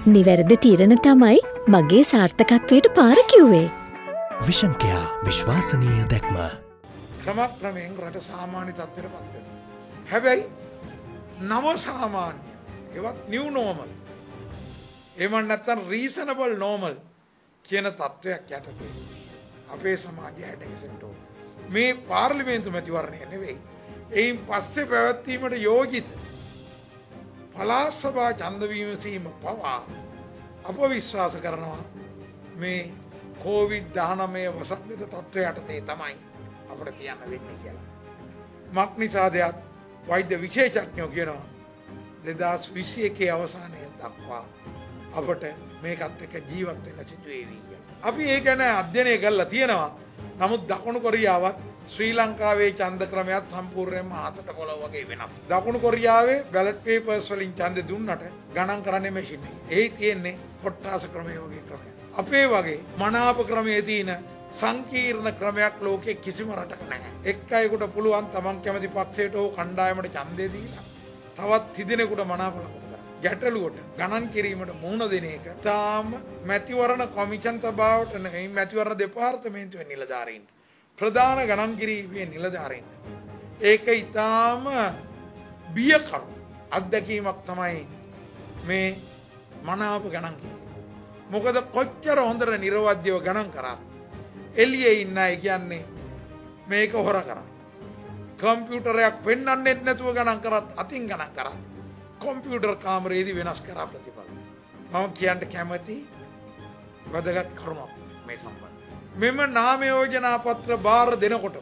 නිවැරදි තීරණ තමයි මගේ සාර්ථකත්වයට පාර කිව්වේ. විෂන් කෙයා විශ්වාසනීය දැක්ම. ක්‍රමක්‍රමයෙන් රට සාමාන්‍ය තත්ත්වයට පත් වෙනවා. හැබැයි නව සාමාන්‍ය ඒවත් නිව් නෝමල්. එහෙම නැත්නම් රීසනබල් නෝමල් කියන තත්ත්වයක් යටතේ අපේ සමාජය හැඩගැසෙන්න ඕන. මේ පාර්ලිමේන්තු මැතිවරණය නෙවෙයි. එයින් පස්සේ පැවැත්වීමට යෝජිත පළාත් සභා ඡන්ද විමසීම පවා අප විශ්වාස කරනවා මේ COVID-19 වසංගත තත්ත්වය යටතේ තමයි අපිට කියන්න වෙන්නේ කියලා. මක් නිසාදයක් වෛද්‍ය විශේෂඥයෝ කියනවා 2021 අවසානයේ දක්වා අපට මේකත් එක්ක ජීවත් වෙන්න සිදු වෙවි කියලා. අපි ඒ ගැන අධ්‍යයනය කරලා තියෙනවා. නමුත් දකුණු කොරියාවත් ශ්‍රී ලංකාවේ ඡන්ද ක්‍රමයක් සම්පූර්ණයෙන්ම ආසට පොළව වගේ වෙනස්. දකුණු කොරියාවේ බැලට් පේපර්ස් වලින් ඡන්ද දුන්නට ගණන් කරන්නේ මැෂින් එකේ. එහි තියෙන්නේ කොට්ටාස ක්‍රමය වගේ ක්‍රමයක්. අපේ වගේ මනාප ක්‍රමයේ තියෙන සංකීර්ණ ක්‍රමයක් ලෝකේ කිසිම රටක නැහැ. එක් අයෙකුට පුළුවන් තමන් කැමති පක්ෂයට හෝ කණ්ඩායමට ඡන්දය දීලා තවත් තිදෙනෙකුට මනාප ලකුණු කරන්න. ගැටලුවට ගණන් කිරීමට මුහුණ දෙන එක තාම මැතිවරණ කොමිෂන් සභාවට නෙවෙයි මැතිවරණ දෙපාර්තමේන්තුවේ නිලධාරීන් ප්‍රධාන ගණන් කිරීමේ නිලධාරීන් ඒක ඊටාම බියකරු අත්දැකීමක් තමයි මේ මනාප ගණන් කිරීම. මොකද කොච්චර හොඳට නිර්වද්‍යව ගණන් කරා එළියේ ඉන්න අය කියන්නේ මේක හොර කරා. කම්පියුටරයක් පෙන්වන්නෙත් නැතුව ගණන් කරත් අතින් ගණන් කරා. කොම්පියුටර් කාමරයේදී වෙනස් කරා ප්‍රතිඵල. මම කියන්න කැමති වැදගත් කරුණක් මේ සම්බන්ධයෙන්. මෙම නාම යෝජනා පත්‍ර බාර දෙනකොට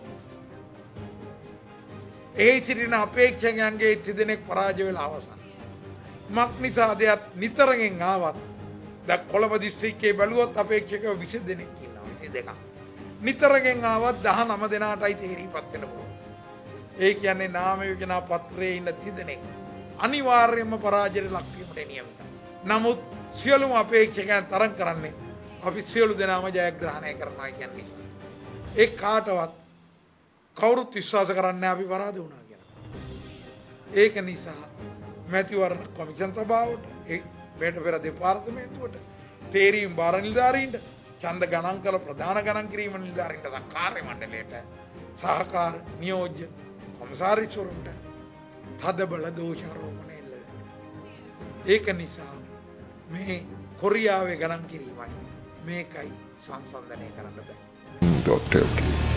ඒ සිටින අපේක්ෂකයන්ගේ තිදෙනෙක් පරාජය වෙලා අවසන්. මක් නිසාද නිතරගෙන් ආවත් දැන් කොළඹ දිස්ත්‍රික්කයේ බැලුවොත් අපේක්ෂකයෝ 20 දෙනෙක් ඉන්නවා 22ක්. නිතරගෙන් ආවත් 19 දෙනාටයි තේරීපත් වෙන්න පුළුවන්. ඒ කියන්නේ නාම යෝජනා පත්‍රයේ ඉන්න තිදෙනෙක් අනිවාර්යයෙන්ම පරාජයට ලක් වීමට නියමිතයි. නමුත් සියලුම අපේක්ෂකයන් තරම් කරන්නේ අපි සියලු දෙනාම ජයග්‍රහණය කරනවා කියන නිසා. ඒ කාටවත් කවුරුත් විශ්වාස කරන්නේ අපි පරාද වුණා කියලා. ඒක නිසා මැතිවරණ කොමිෂන් සභාවට ඒ පෙර දෙපාර්තමේන්තුවට තේරීම් බාර නිලධාරීන්ට ඡන්ද ගණන් කළ ප්‍රධාන ගණන් කිරීම නිලධාරීන්ට කාර්ය මණ්ඩලයට සහකාර නියෝජ්‍ය කොමසාරිස්වරුන්ට තද බල දෝෂාරෝපණය එල්ල වෙනවා. ඒක නිසා මේ කොරියාවේ ගණන් කිරීමයි මේකයි සංසන්දනය කරන්න බෑ. .lk